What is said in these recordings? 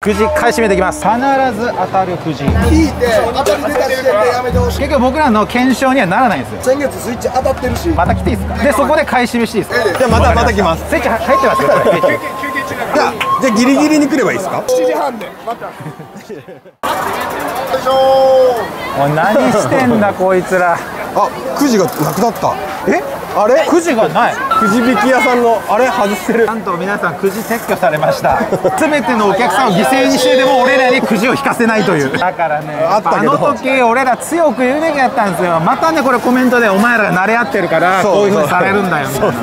くじ買い占めていきます。必ず当たるくじ。 聞いて当たり出た時点でやめてほしい。 結局僕らの検証にはならないんですよ。 先月スイッチ当たってるし。 また来ていいですか。でそこで買い占めしていいですか。 じゃあまた来ます。 スイッチ入ってますよ。これじゃあギリギリに来ればいいですか。 7時半でまた。 おい何してんだこいつら。 あ、くじがなくなった。え、あれくじがない。 くじ引き屋さんのあれ外してる。 なんと皆さんくじ撤去されました。全てのお客さんを犠牲にしてでも俺らにくじを引かせないという。だからね、あの時俺ら強く言うべきやったんですよ。またねこれコメントでお前らが慣れ合ってるからこういう風にされるんだよみたいな。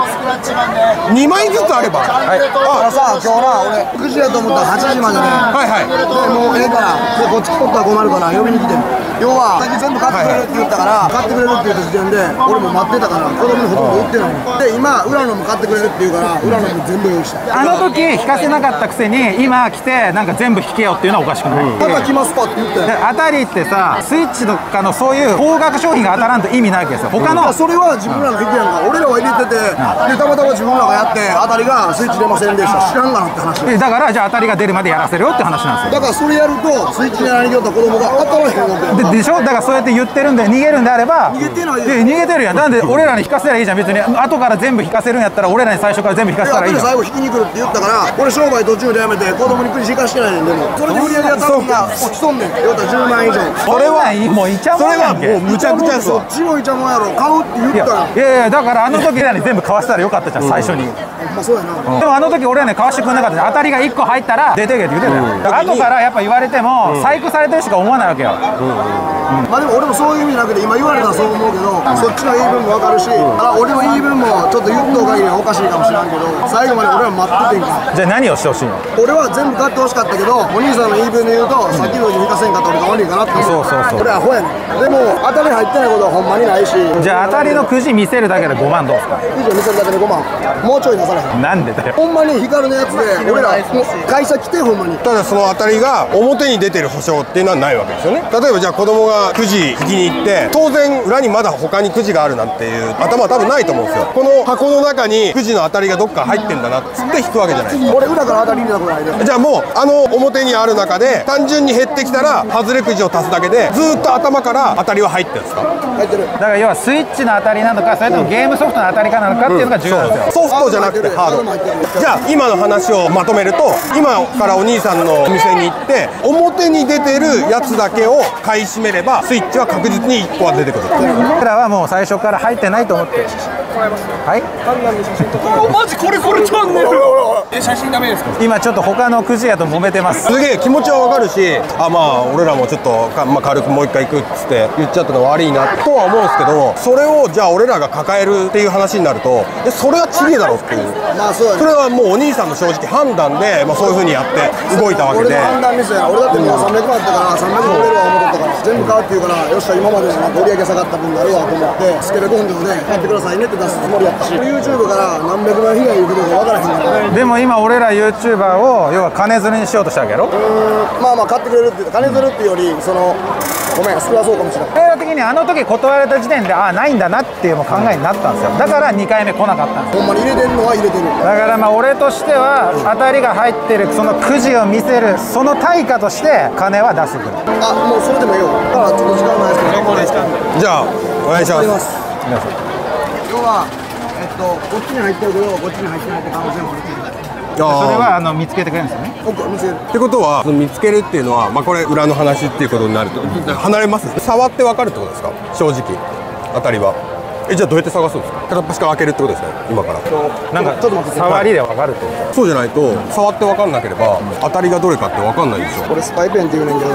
2枚ずつあれば。 はい。あ、さあ今日な俺9時やと思ったら8時までね。 はいはい。 でもうええからでこっち来とったら困るから呼びに来てる。要は先全部買ってくれるって言ったから買ってくれるって言った時点で俺も待ってたから子供にほとんど売ってないの。で今裏のも買ってくれるって言うから裏のも全部用意した。 あの時引かせなかったくせに今来てなんか全部引けよっていうのはおかしくない。 また来ますかって言って。 当たりってさスイッチとかのそういう高額商品が当たらんと意味ないわけですよ。他のそれは自分らの引きやんか。俺らは入れててでたまたま自分らがやって当たりがスイッチ出ませんでした。知らんがなって話。 だからじゃあ当たりが出るまでやらせるよって話なんですよ。 だからそれやるとスイッチにやらに来よった子供が当たらへんわけやんか。 でしょ。だからそうやって言ってるんで逃げるんであれば逃げてないよ。 逃げてるやん。なんで俺らに引かせたらいいじゃん。別に後から全部引かせるんやったら俺らに最初から全部引かせたらいいじゃん。 最後引きに来るって言ったから俺商売途中でやめて子供にくじ引かしてないねん。でもそれで売り上げが多分が落ちとんねん。言うたら10万以上。 それはもういちゃもんやんけ。 もうむちゃくちゃですわ。 そっちもいちゃもんやろ。買うって言ったら。 いやいやだからあの時らに全部買わせたらよかったじゃん最初に。 まあそうやな。 でもあの時俺らね買わしてくれなかったじゃん。当たりが1個入ったら出てけって言ってたよ。後からやっぱ言われても細工されてるしか思わないわけよ。 まあでも俺もそういう意味なくて今言われたらそう思うけどそっちの言い分も分かるし俺の言い分もちょっと言っとう限りはおかしいかもしれんけど最後まで俺は待っててんから。 じゃあ何をしてほしいの。 俺は全部買ってほしかったけどお兄さんの言い分で言うとさっきのように引かせんかった俺が悪いかなって思う。俺はアホやねん。でも当たり入ってないことはほんまにないし。 じゃあ当たりのくじ見せるだけで5万どうすか。 以上見せるだけで5万もうちょい出されへん。 なんでだよ。 ほんまに光のやつで俺ら会社来てほんまに。 ただその当たりが表に出てる保証っていうのはないわけですよね。例えばじゃあ子供がくじ引きに行って当然裏にまだ他にくじがあるなんていう頭は多分ないと思うんですよ。この箱の中にくじの当たりがどっか入ってんだなっつって引くわけじゃないですか。 俺裏から当たり入れたことないで。 じゃあもう表にある中で単純に減ってきたら外れくじを足すだけでずーっと頭から当たりは入ってるんですか。 入ってる。 だから要はスイッチの当たりなのかそれともゲームソフトの当たりかなのかっていうのが重要なんですよ。 ソフトじゃなくてハード。じゃあ今の話をまとめると今からお兄さんのお店に行って表に出てるやつだけを買い占めればスイッチは確実に1個は出てくる。 僕らはもう最初から入ってないと思ってはい。 マジこれチャンネル。写真ダメですか。 今ちょっと他のくじ屋と揉めてます。 すげえ気持ちはわかるしまあ俺らもちょっと軽くもう一回行くっつって言っちゃったのは悪いなとは思うんですけどそれをじゃあ俺らが抱えるっていう話になるとそれはちげえだろっていう。 まあそうやね。 それはもうお兄さんの正直判断でそういう風にやって動いたわけで。 俺の判断ミスや。俺だってもう300万あったから300万売れるわ思っとったから全部買うって言うからよっしゃ今までなんか売り上げ下がった分があるわと思ってスケベ根性で買ってくださいねって出すつもりやったし YouTube から何百万被害受けてるか分からへんから。 でも今俺ら YouTuber を要は金づるにしようとしたわけやろ。 まあ買ってくれるって言うと金づるっていうよりごめん少なそうかもしれない。 映画的にあの時断られた時点でないんだなっていう考えになったんですよ。だから2回目来なかったんですよ。 ほんまに入れてるのは入れてる。 だからまあ俺としては当たりが入ってるそのくじを見せるその対価として金は出してくる。 もうそれでもいいよ。だからちょっと時間ないですけどじゃあお願いします。 要はこっちに入ってるけどこっちに入ってないって可能性もあるけどそれは見つけてくれるんですよね。 見せるってことは見つけるっていうのはこれ裏の話っていうことになると離れます。触って分かるってことですか正直当たりは。じゃあどうやって探すんですか。片っ端から開けるってことですね今から。 なんかちょっと待って触りで分かるってこと。 そうじゃないと触って分かんなければ当たりがどれかって分かんないでしょ。 これスパイペンって言うねんけど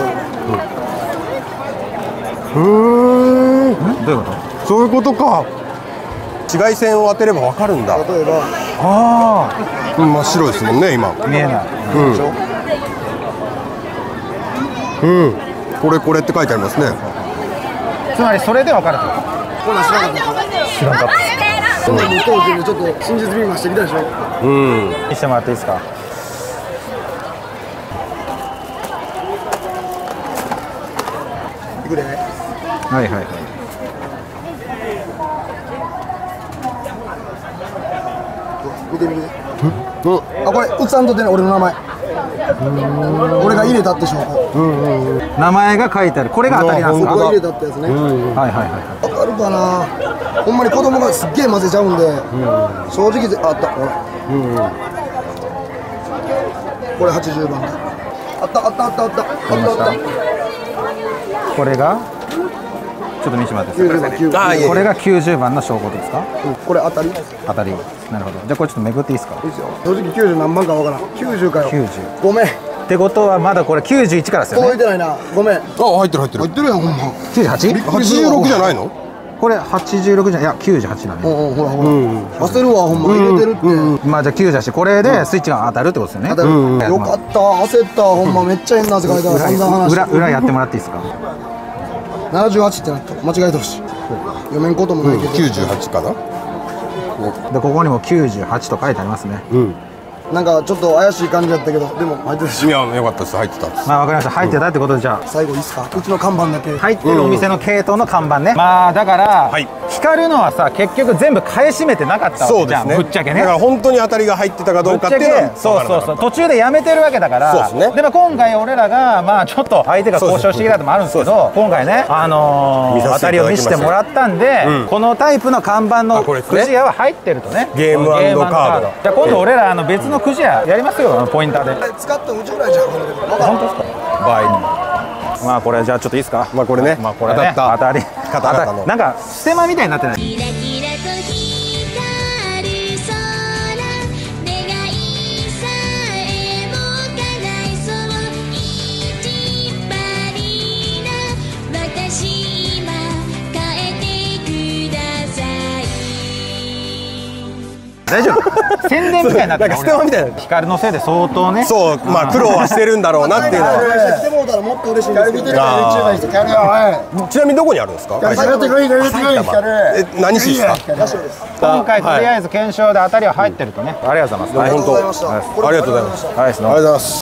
どういうこと。 そういうことか。紫外線を当てれば分かるんだ。 例えば真っ白ですもんね今。 見えない。 これって書いてありますね。 つまりそれで分かるってこと。 こんなん知らなかった知らんかった。 そんなに当時にちょっと真実味増してきたでしょ。 見せてもらっていいですか。 いくではいはいはい。 見てみて。これ映さんとってね俺の名前。 俺が入れたって証拠。 名前が書いてある。これが当たりなんですか？ 僕が入れたってやつね。 はいはいはいはわかるかな。ほんまに子供がすっげえ混ぜちゃうんで、正直あったほら。これ80番だ。あったあったあったあったあったあった。 い。これがちょっと見せてもらっていいですか？ 90番、 これが90番の証拠ですか？ これ当たり。 当たり。なるほど。じゃあこれちょっとめくっていいですか？ いいですよ。正直90何番かわからん。90かよ。 90。 ごめん。 ってことはまだこれ91からですよね。 届いてないな。ごめん。 あ、入ってる入ってる。 入ってるやんほんま。 98？ 86じゃないの？ これ86じゃいや98だね。 ほらほら。焦るわほんま入れてるって。 まあじゃあ98これでスイッチが当たるってことですよね。 当たる。よかった焦ったほんまめっちゃ変な汗かいたわ。散々話。 裏やってもらっていいですか 78ってなった間違えてほしい。読めんこともないけど。 98かな。 でここにも98と書いてありますね。 なんかちょっと怪しい感じだったけどでも入ってるし。 いや、よかったです。入ってたんです。 まあわかりました。入ってたってことでじゃあ最後いいっすか。うちの看板だけ。 入ってるお店の系統の看板ね。まあだからはい光るのはさ結局全部買い占めてなかったわけじゃん。ぶっちゃけね。 だから本当に当たりが入ってたかどうかっていうのはそうそうそう途中でやめてるわけだからそうですね。 でも今回俺らがまあちょっと相手が交渉してきたのもあるんですけど今回ね当たりを見せてもらったんでこのタイプの看板のくじ屋は入ってるとね。 ゲーム&カード。 じゃあ今度俺ら別のくじ屋やりますよポインターで。 使ったうちぐらいじゃん。 本当ですか？倍に。まあこれじゃあちょっといいですか？ まあこれね。 まあこれね当たりカタカタのなんかステマみたいになってない？ キラキラと光る空願いさえも叶いそう一張りな私今変えてください。 大丈夫？宣伝みたいになってる。 なんかステマみたいな。 光のせいで相当ね。 そう、まあ苦労はしてるんだろうなっていうのは。 来てもうたらもっと嬉しいんですけど。見てるから YouTuber にしてキャルよおい。 ちなみにどこにあるんですか？ やってくれいいからやってくれいいから。 何市ですか？ 今回とりあえず検証で当たりは入ってるとね。ありがとうございます。 ありがとうございました。 ありがとうございます。 はい、 ありがとうございます。